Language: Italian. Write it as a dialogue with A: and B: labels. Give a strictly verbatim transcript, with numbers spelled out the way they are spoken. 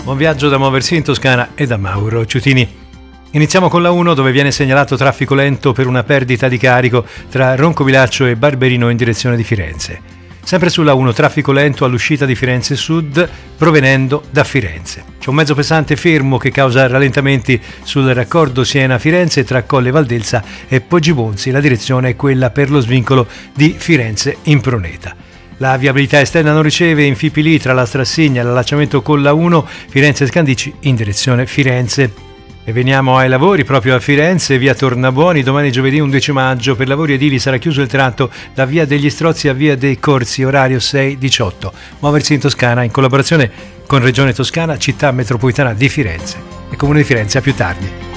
A: Buon viaggio da muoversi in Toscana e da Mauro Ciutini. Iniziamo con la uno, dove viene segnalato traffico lento per una perdita di carico tra Roncovilaccio e Barberino in direzione di Firenze. Sempre sulla uno, traffico lento all'uscita di Firenze Sud provenendo da Firenze. C'è un mezzo pesante fermo che causa rallentamenti sul raccordo Siena-Firenze tra Colle Valdelsa e Poggibonsi. La direzione è quella per lo svincolo di Firenze Impruneta. La viabilità esterna non riceve infipi lì tra la Strassigna e l'allacciamento con la uno Firenze-Scandicci in direzione Firenze. E veniamo ai lavori proprio a Firenze, via Tornabuoni. Domani giovedì undici maggio per lavori edili sarà chiuso il tratto da via degli Strozzi a via dei Corsi, orario sei diciotto. Muoversi in Toscana in collaborazione con Regione Toscana, Città Metropolitana di Firenze e Comune di Firenze. A più tardi.